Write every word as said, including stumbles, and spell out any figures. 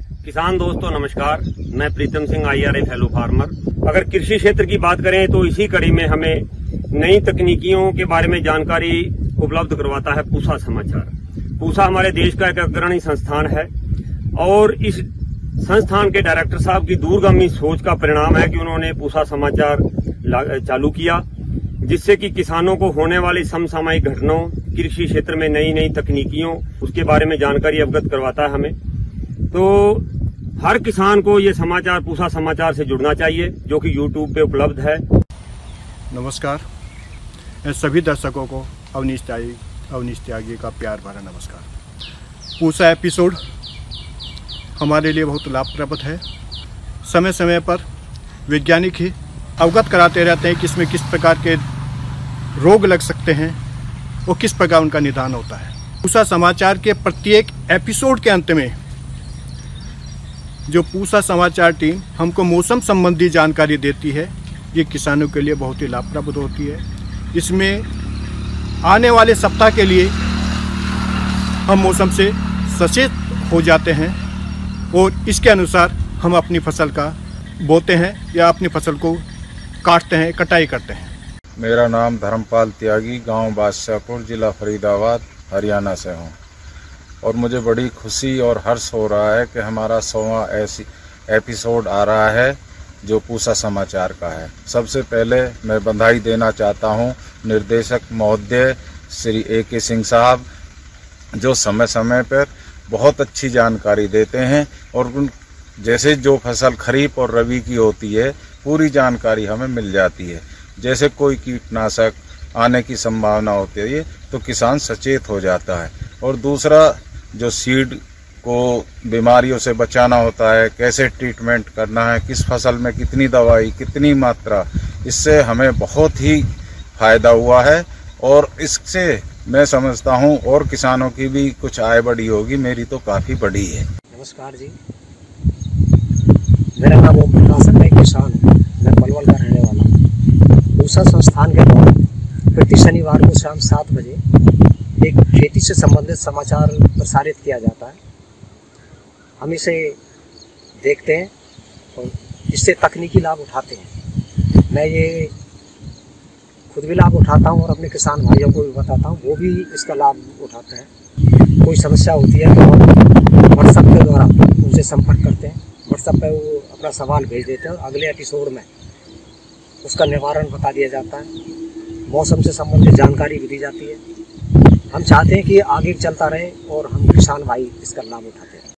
किसान दोस्तों नमस्कार, मैं Pritam Singh I are a fellow farmer. अगर कृषि क्षेत्र की बात करें तो इसी कड़ी में हमें नई तकनीकियों के बारे में जानकारी उपलब्ध करवाता है पूसा समाचार। पूसा हमारे देश का एक अग्रणी संस्थान है और इस संस्थान के डायरेक्टर साहब की दूरगामी सोच का परिणाम है कि उन्होंने पूसा समाचार चालू किया, जिससे कि किसानों को होने वाली समसामयिक घटनाओं, कृषि क्षेत्र में नई नई तकनीकियों उसके बारे में जानकारी अवगत करवाता है हमें। तो हर किसान को ये समाचार पूसा समाचार से जुड़ना चाहिए, जो कि यूट्यूब पे उपलब्ध है। नमस्कार सभी दर्शकों को अवनीश त्यागी अवनीश त्यागी का प्यार भरा नमस्कार। पूसा एपिसोड हमारे लिए बहुत लाभप्रद है। समय समय पर वैज्ञानिक ही अवगत कराते रहते हैं कि इसमें किस प्रकार के रोग लग सकते हैं और किस प्रकार उनका निदान होता है। पूसा समाचार के प्रत्येक एपिसोड के अंत में जो पूसा समाचार टीम हमको मौसम संबंधी जानकारी देती है, ये किसानों के लिए बहुत ही लाभप्रद होती है। इसमें आने वाले सप्ताह के लिए हम मौसम से सचेत हो जाते हैं और इसके अनुसार हम अपनी फसल का बोते हैं या अपनी फसल को काटते हैं, कटाई करते हैं। मेरा नाम धर्मपाल त्यागी, गांव बादशाहपुर, जिला फरीदाबाद, हरियाणा से हूं और मुझे बड़ी खुशी और हर्ष हो रहा है कि हमारा सौवां ऐसी एपिसोड आ रहा है जो पूसा समाचार का है। सबसे पहले मैं बधाई देना चाहता हूं निर्देशक महोदय श्री ए के सिंह साहब, जो समय समय पर बहुत अच्छी जानकारी देते हैं और उन जैसे जो फसल खरीफ और रबी की होती है पूरी जानकारी हमें मिल जाती है। जैसे कोई कीटनाशक आने की संभावना होती है तो किसान सचेत हो जाता है। और दूसरा, जो सीड को बीमारियों से बचाना होता है, कैसे ट्रीटमेंट करना है, किस फसल में कितनी दवाई, कितनी मात्रा, इससे हमें बहुत ही फायदा हुआ है और इससे मैं समझता हूं और किसानों की भी कुछ आय बढ़ी होगी। मेरी तो काफ़ी बढ़ी है। नमस्कार जी, मेरा नाम ओम प्रकाश है, किसान हूँ, मैं पलवल का रहने वाला हूँ। पूसा संस्थान के द्वारा प्रति शनिवार को शाम सात बजे एक खेती से संबंधित समाचार प्रसारित किया जाता है। हम इसे देखते हैं और इससे तकनीकी लाभ उठाते हैं। मैं ये खुद भी लाभ उठाता हूँ और अपने किसान भाइयों को भी बताता हूँ, वो भी इसका लाभ उठाते हैं। कोई समस्या होती है तो हम व्हाट्सएप के द्वारा उनसे संपर्क करते हैं। व्हाट्सएप पे वो अपना सवाल भेज देते हैं और अगले एपिसोड में उसका निवारण बता दिया जाता है। मौसम से संबंधित जानकारी भी दी जाती है। हम चाहते हैं कि आगे चलता रहे और हम किसान भाई इसका लाभ उठाते हैं।